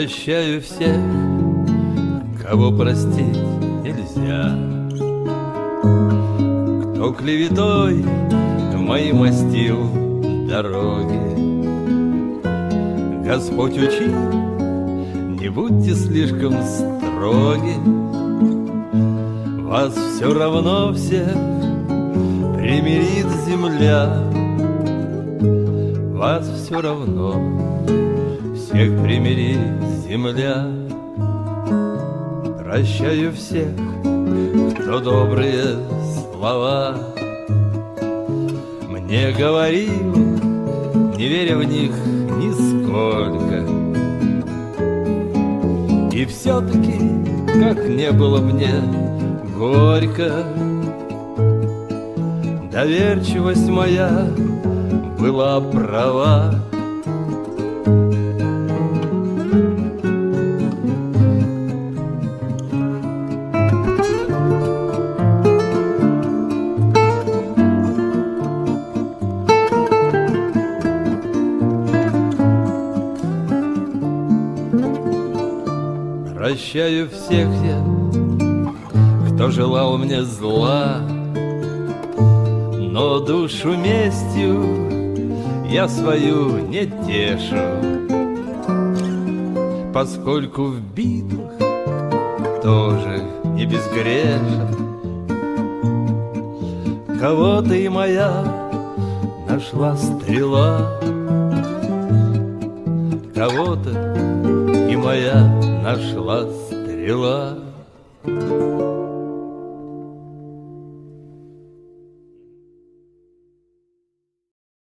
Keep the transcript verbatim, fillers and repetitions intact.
Прощаю всех, кого простить нельзя, кто клеветой мои мастил дороги. Господь учи, не будьте слишком строги, вас все равно всех примирит земля. Вас все равно всех примирит земля. Прощаю всех, кто добрые слова мне говорил, не веря в них нисколько. И все-таки, как не было мне горько, доверчивость моя была права. Прощаю всех я, кто желал мне зла, но душу местью я свою не тешу, поскольку в битвах тоже не безгрешен. Кого-то и моя нашла стрела, кого-то и моя нашла стрела.